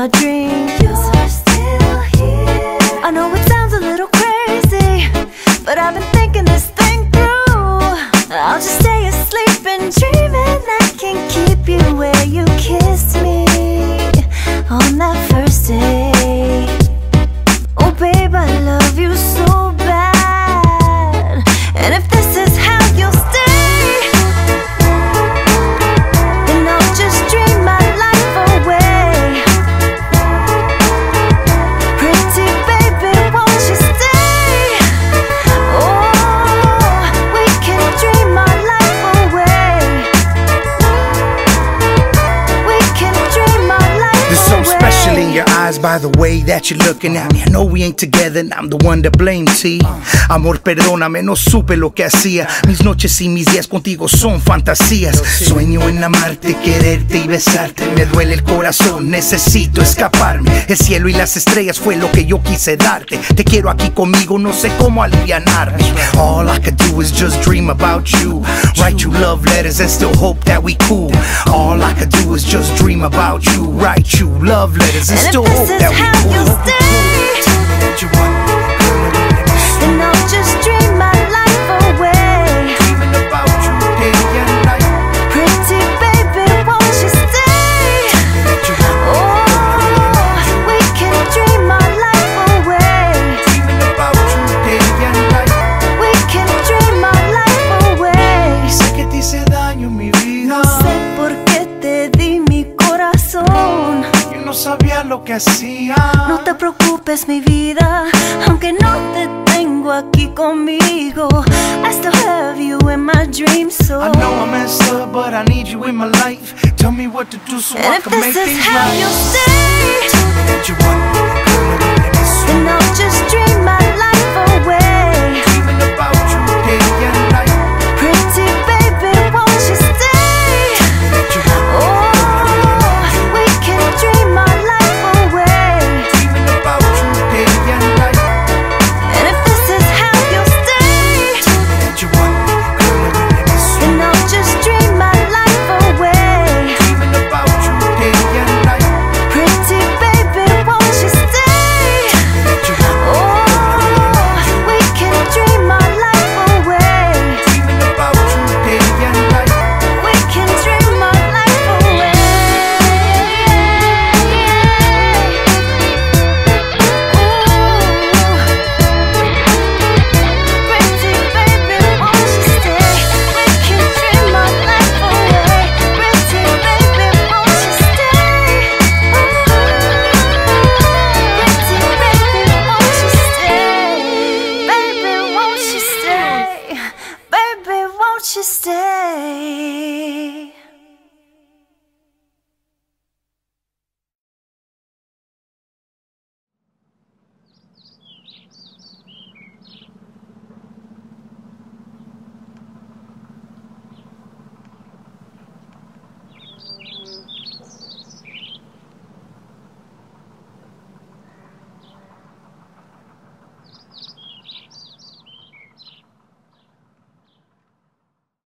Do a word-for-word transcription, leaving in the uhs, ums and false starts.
my dreams. You're still here. I know it sounds a little crazy, but I've been thinking this thing through. I'll just stay asleep and dreaming I can keep you where you kissed me on that first day. Oh babe, I love you so bad, and if this is how you'll stay, then I'll just dream my life away. Pretty baby, won't you stay? Oh, we can dream our life away. We can dream our life away. There's something special in your eyes by the way that you're looking at me. I know we ain't together and I'm the one to blame, T. Amor, perdóname, no supe lo que hacía. Mis noches y mis días contigo son fantasías. Sueño en amarte, quererte y besarte. Me duele el corazón, necesito escaparme. El cielo y las estrellas fue lo que yo quise darte. Te quiero aquí conmigo, no sé cómo alivianarme. All I could do is just dream about you. Write you love letters and still hope that we cool. All I could do is just dream about you. Write you love letters and still hope that we cool. You'll stay, then I'll just dream my life away. Dreaming about you day and night. Pretty baby, won't you stay? Oh, we can dream our life away. Dreaming about you day and night. We can dream our life away. Sé que te hice daño mi vida. No sé por qué te di mi corazón. Yo no sabía lo que hacía. No te preocupes mi vida, aunque no te tengo aquí conmigo, I still have you in my dreams. So I know I messed up, but I need you in my life. Tell me what to do so and I if can make this is things how right. you'll stay, That you want me, girl, let me see. then I'll just dream my life away. Dreaming about you day and night. Pretty baby, won't you stay? That you want me, Oh, we can dream our life away. dreaming about you day and night. And if this is how you'll stay, That you want me, girl, let me see. then I'll just dream my life away. Dreaming about you day and night. Pretty baby, won't you stay? That you want me, Oh, we can dream our life away. dreaming about you day and night. We can dream our life away. Ooh, pretty baby, won't you stay? We can dream our life away. Pretty baby, won't you stay? Pretty baby, won't you stay? Baby, won't you stay? Baby, won't you stay?